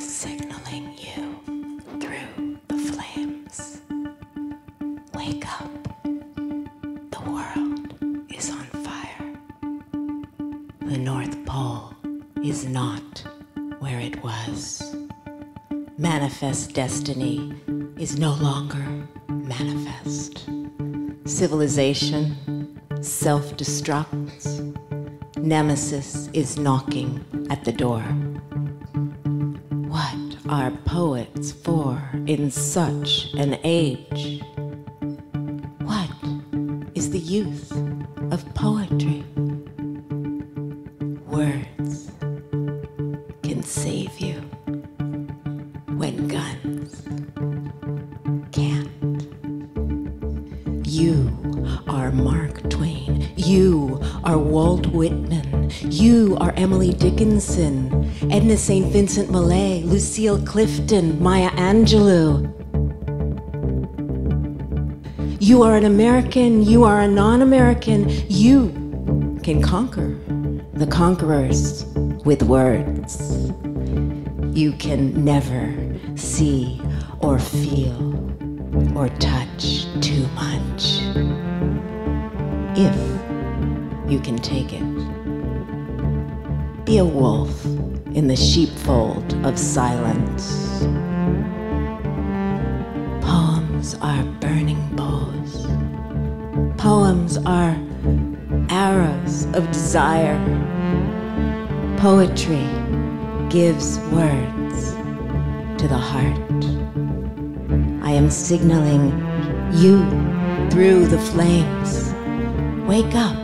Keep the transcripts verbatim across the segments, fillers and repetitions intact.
signaling you through the flames. Wake up. The world is on fire. The North Pole is not where it was. Manifest destiny is no longer manifest. Civilization self-destructs. Nemesis is knocking at the door. What are poets for in such an age? What is the use of poetry? Words can save you when guns can't. You are Mark Twain. You are Walt Whitman. You are Emily Dickinson, Edna Saint Vincent Millay, Lucille Clifton, Maya Angelou. You are an American. You are a non-American. You can conquer the conquerors with words. You can never see or feel or touch too much if you can take it. Be a wolf in the sheepfold of silence. Poems are burning bows. Poems are arrows of desire. Poetry gives words to the heart. I am signaling you through the flames. Wake up.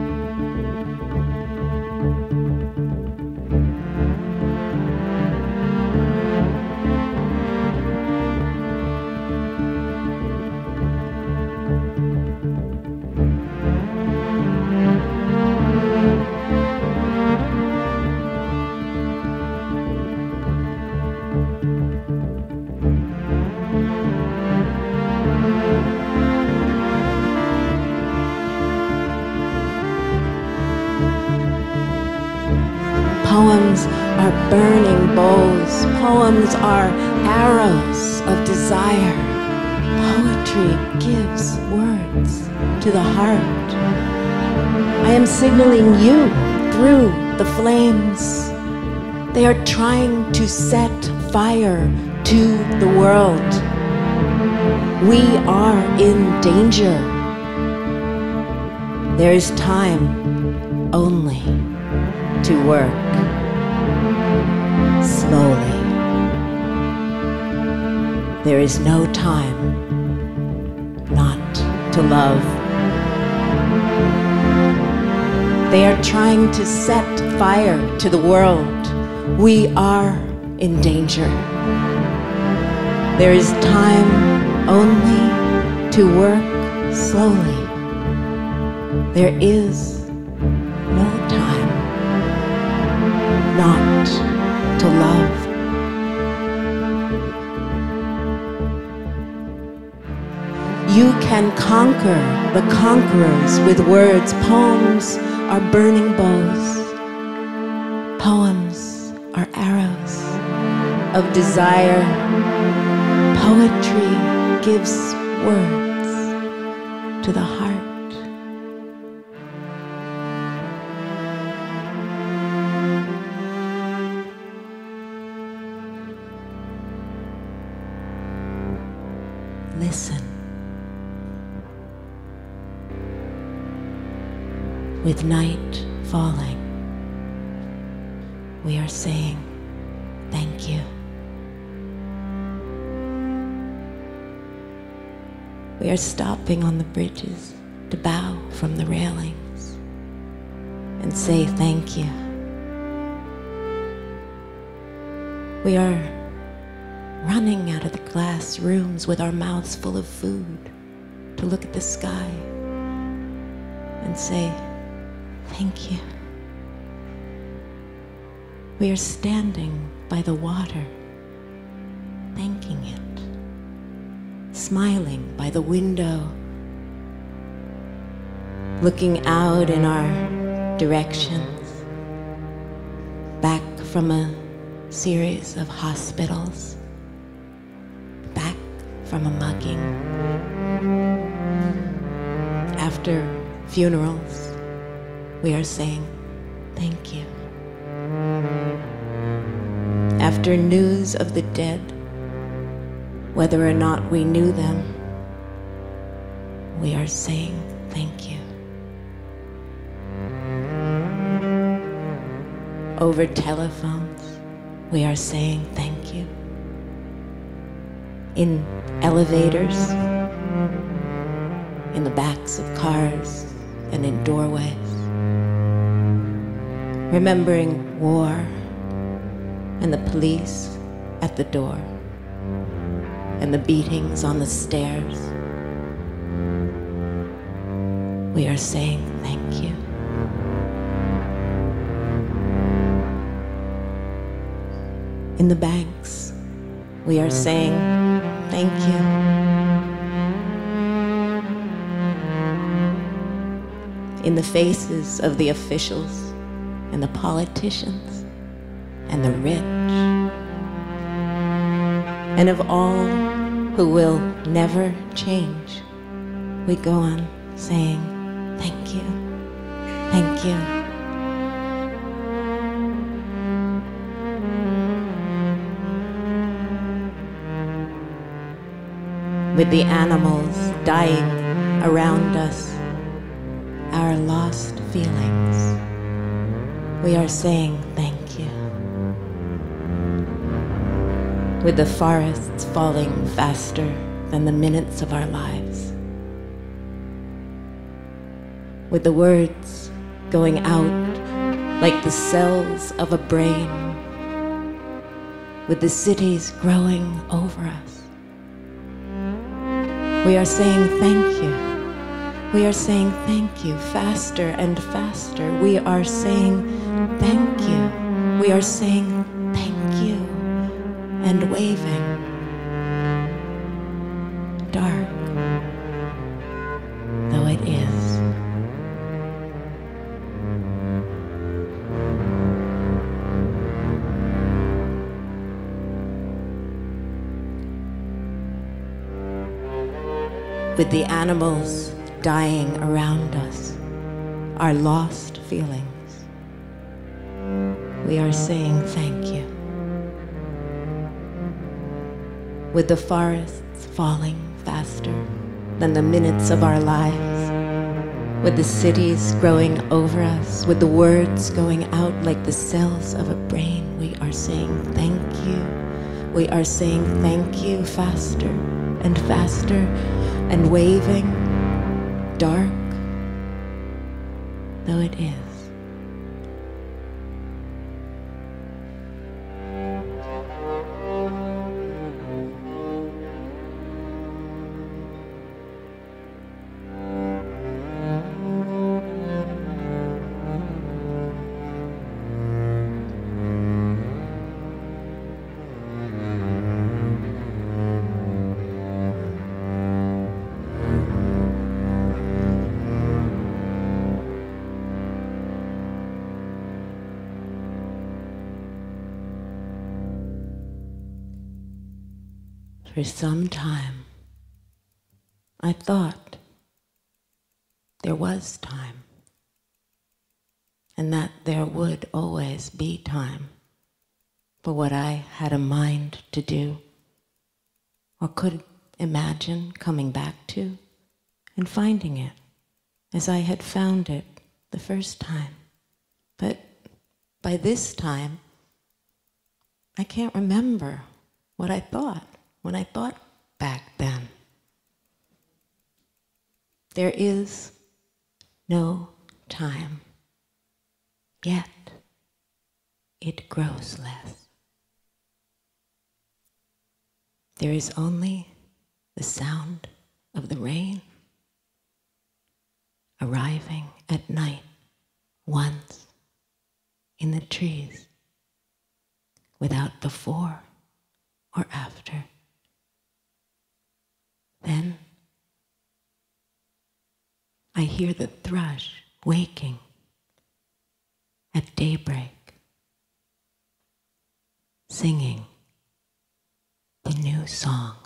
Poems are burning bows. Poems are arrows of desire. Poetry gives words to the heart. I am signaling you through the flames. They are trying to set fire to the world. We are in danger. There is time only to work slowly. There is no time not to love. They are trying to set fire to the world. We are in danger. There is time only to work slowly. There is no time not to love. You can conquer the conquerors with words. Poems are burning bows. Poems are arrows of desire. Poetry gives words to the heart. Listen. With night falling, we are saying thank you. We are stopping on the bridges to bow from the railings and say thank you. We are running out of the glass rooms with our mouths full of food to look at the sky and say thank you. We are standing by the water, thanking it, smiling by the window, looking out in our directions, back from a series of hospitals, back from a mugging, after funerals, we are saying thank you. After news of the dead, whether or not we knew them, we are saying thank you. Over telephones, we are saying thank you. In elevators, in the backs of cars, and in doorways. Remembering war and the police at the door and the beatings on the stairs. We are saying thank you. In the banks, we are saying thank you. In the faces of the officials and the politicians and the rich, and of all who will never change, we go on saying thank you, thank you. With the animals dying around us, our lost feelings, we are saying thank you. With the forests falling faster than the minutes of our lives, with the words going out like the cells of a brain, with the cities growing over us, we are saying thank you. We are saying thank you faster and faster. We are saying thank you. We are saying thank you and waving. Dark though it is. With the animals dying around us, our lost feelings, we are saying thank you. With the forests falling faster than the minutes of our lives, with the cities growing over us, with the words going out like the cells of a brain, we are saying thank you. We are saying thank you faster and faster and waving, dark though it is. For some time, I thought there was time, and that there would always be time for what I had a mind to do, or could imagine coming back to and finding it as I had found it the first time. But by this time, I can't remember what I thought. When I thought back then. There is no time, yet it grows less. There is only the sound of the rain arriving at night once in the trees, without before or after. Then I hear the thrush waking at daybreak. singing the new song.